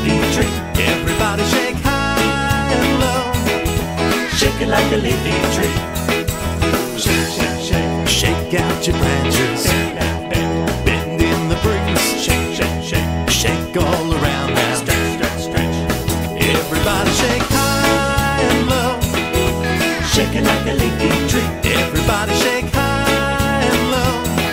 leafy tree. Everybody shake high and low. Shake it like a leafy tree. Shake, shake, shake. Shake out your branches. Bend in the breeze. Shake, shake, shake. Shake all around now. Stretch, stretch, stretch. Everybody shake high and low. Shake it like a leafy tree. Everybody shake high and low.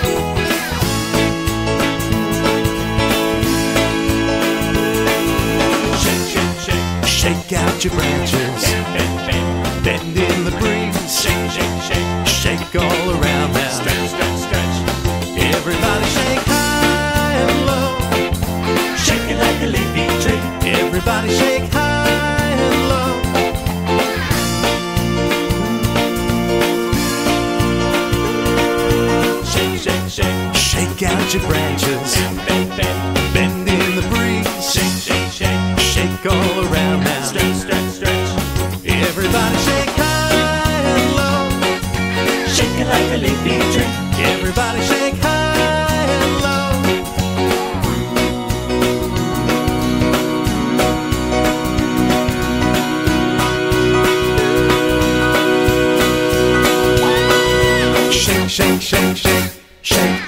Shake, shake, shake. Shake out your branches. Bend, bend. Bend in the breeze. Shake, shake, shake. Shake all around now. Stretch, stretch, stretch. Everybody shake high and low. Shake it like a leafy tree. Everybody shake high and low. Shake, shake, shake. Shake out your branches. Bend, bend. Bend in the breeze. Shake, shake, shake. Shake all around now. Stretch, stretch, stretch. Everybody shake high and low. Shake it like a leafy tree. Everybody shake high and low. Shake, shake, shake, shake, shake.